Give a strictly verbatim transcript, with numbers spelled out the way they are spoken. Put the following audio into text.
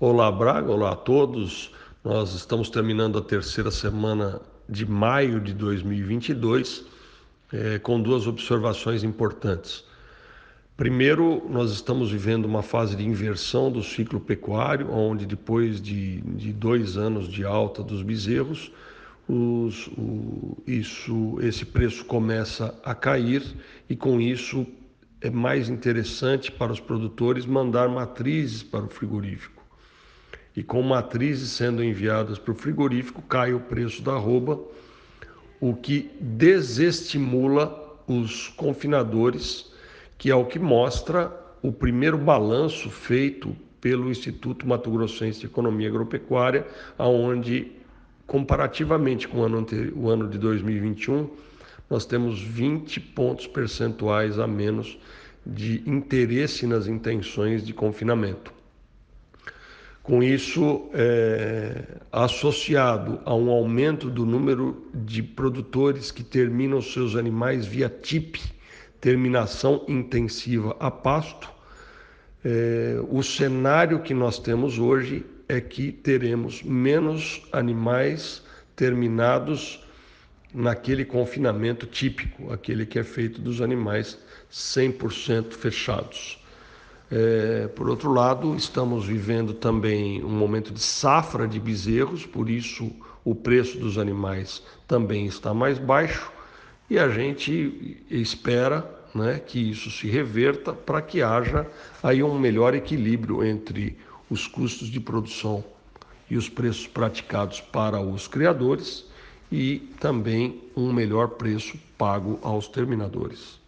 Olá, Braga, olá a todos. Nós estamos terminando a terceira semana de maio de dois mil e vinte e dois, eh, com duas observações importantes. Primeiro, nós estamos vivendo uma fase de inversão do ciclo pecuário, onde depois de, de dois anos de alta dos bezerros, os, o, isso, esse preço começa a cair e com isso é mais interessante para os produtores mandar matrizes para o frigorífico. E com matrizes sendo enviadas para o frigorífico, cai o preço da arroba, o que desestimula os confinadores, que é o que mostra o primeiro balanço feito pelo Instituto Mato Grossense de Economia Agropecuária, onde, comparativamente com o ano, o ano de dois mil e vinte e um, nós temos vinte pontos percentuais a menos de interesse nas intenções de confinamento. Com isso, é, associado a um aumento do número de produtores que terminam seus animais via T I P, terminação intensiva a pasto, é, o cenário que nós temos hoje é que teremos menos animais terminados naquele confinamento típico, aquele que é feito dos animais cem por cento fechados. É, por outro lado, estamos vivendo também um momento de safra de bezerros, por isso o preço dos animais também está mais baixo e a gente espera, né, que isso se reverta para que haja aí um melhor equilíbrio entre os custos de produção e os preços praticados para os criadores e também um melhor preço pago aos terminadores.